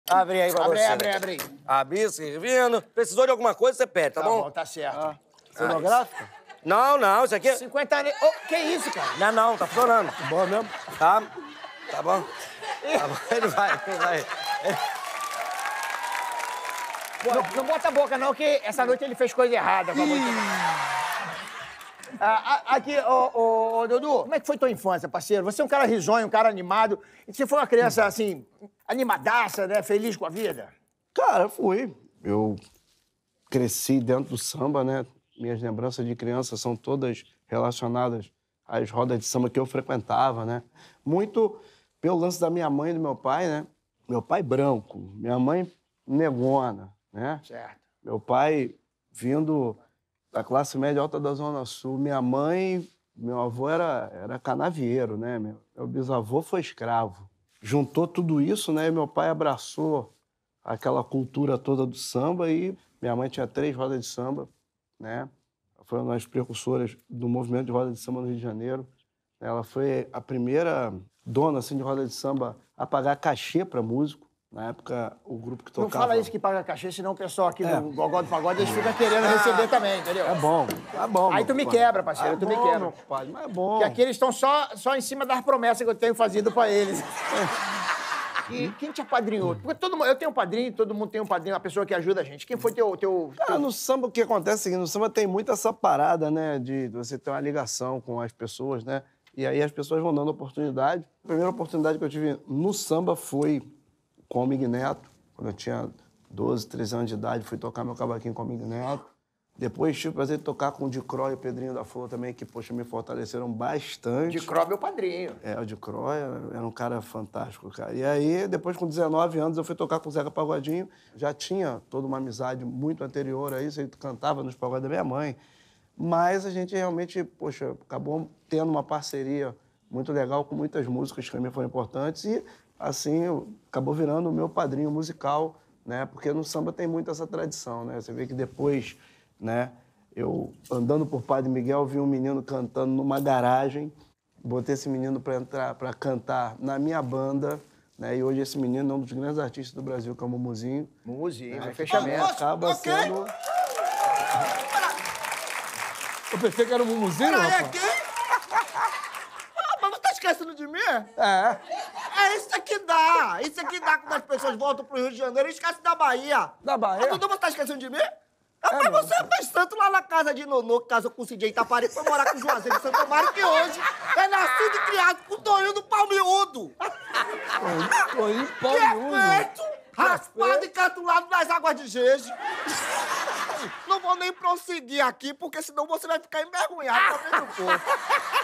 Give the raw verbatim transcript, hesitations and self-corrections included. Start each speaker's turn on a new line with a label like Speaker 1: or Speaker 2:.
Speaker 1: Abre aí pra
Speaker 2: abre
Speaker 1: você.
Speaker 2: Abre, abre, abre.
Speaker 1: Abri, servindo. Precisou de alguma coisa, você pede, tá,
Speaker 2: tá
Speaker 1: bom?
Speaker 2: Tá bom, tá certo.
Speaker 1: Ah.
Speaker 3: Cenográfica?
Speaker 1: Não, não, isso aqui é...
Speaker 2: cinquenta anos... Oh, que isso, cara?
Speaker 1: Não, não, tá funcionando.
Speaker 3: Bom mesmo?
Speaker 1: Tá, tá bom. Tá bom, ele vai, ele vai. Ele...
Speaker 2: Pô, não, não bota a boca, não, que essa noite ele fez coisa errada. Ah, aqui, ô, ô, ô, Dudu, como é que foi tua infância, parceiro? Você é um cara risonho, um cara animado. E você foi uma criança, assim, animadaça, né? Feliz com a vida?
Speaker 3: Cara, fui. Eu cresci dentro do samba, né? Minhas lembranças de criança são todas relacionadas às rodas de samba que eu frequentava, né? Muito pelo lance da minha mãe e do meu pai, né? Meu pai branco, minha mãe negona, né?
Speaker 2: Certo.
Speaker 3: Meu pai vindo da classe média alta da Zona Sul. Minha mãe, meu avô era, era canavieiro, né? Meu, meu bisavô foi escravo. Juntou tudo isso, né? E meu pai abraçou aquela cultura toda do samba e minha mãe tinha três rodas de samba, né? Foi uma das precursoras do movimento de roda de samba no Rio de Janeiro. Ela foi a primeira dona, assim, de roda de samba a pagar cachê para músico. Na época, o grupo que tocava...
Speaker 2: Não fala isso que paga cachê, senão o pessoal aqui
Speaker 3: É.
Speaker 2: do Gogó do Pagode, eles ficam querendo receber também, entendeu?
Speaker 3: É bom, é bom.
Speaker 2: Aí tu me quebra, parceiro,
Speaker 3: é
Speaker 2: tu
Speaker 3: bom,
Speaker 2: me quebra.
Speaker 3: meu pai, mas é bom.
Speaker 2: Porque aqui eles estão só, só em cima das promessas que eu tenho fazido pra eles. E quem te apadrinhou? Porque todo mundo, eu tenho um padrinho, todo mundo tem um padrinho, uma pessoa que ajuda a gente. Quem foi teu... teu,
Speaker 3: Cara,
Speaker 2: teu...
Speaker 3: no samba o que acontece é o seguinte, no samba tem muito essa parada, né, de você ter uma ligação com as pessoas, né, e aí as pessoas vão dando oportunidade. A primeira oportunidade que eu tive no samba foi com o Mig Neto, quando eu tinha doze, treze anos de idade, fui tocar meu cavaquinho com o Mig Neto. Depois tive o prazer de tocar com o Dicró e o Pedrinho da Flor também, que, poxa, me fortaleceram bastante.
Speaker 2: Dicró é meu padrinho.
Speaker 3: É, o Dicró era um cara fantástico, cara. E aí, depois, com dezenove anos, eu fui tocar com o Zeca Pagodinho. Já tinha toda uma amizade muito anterior a isso, ele cantava nos pagodes da minha mãe. Mas a gente realmente, poxa, acabou tendo uma parceria muito legal com muitas músicas que também foram importantes e, assim, acabou virando o meu padrinho musical, né? Porque no samba tem muito essa tradição, né? Você vê que depois, né, eu, andando por Padre Miguel, vi um menino cantando numa garagem, botei esse menino para entrar, para cantar na minha banda, né? E hoje esse menino é um dos grandes artistas do Brasil, que é o Mumuzinho.
Speaker 2: Mumuzinho,
Speaker 3: né?
Speaker 2: é fechamento.
Speaker 3: Acaba
Speaker 4: ok.
Speaker 3: sendo...
Speaker 4: Eu pensei que era um mumuzinho,
Speaker 5: Peraí, é
Speaker 4: rapaz.
Speaker 5: quem? Ah, mas você tá esquecendo de mim?
Speaker 4: É.
Speaker 5: É isso aqui dá. Isso aqui dá quando as pessoas voltam pro Rio de Janeiro e esquecem da Bahia.
Speaker 4: Da Bahia?
Speaker 5: Ah, Dudu, você tá esquecendo de mim? É, mas você fez tanto lá na casa de Nonô, que casou com o C J Itapari, foi morar com o Juazeiro de Santo Amaro, que hoje é nascido e criado com o Toninho do Palmiúdo.
Speaker 4: Toninho
Speaker 5: Que é feito, raspado e catulado nas águas de Jeje. Não vou nem prosseguir aqui, porque senão você vai ficar envergonhado pra frente do povo.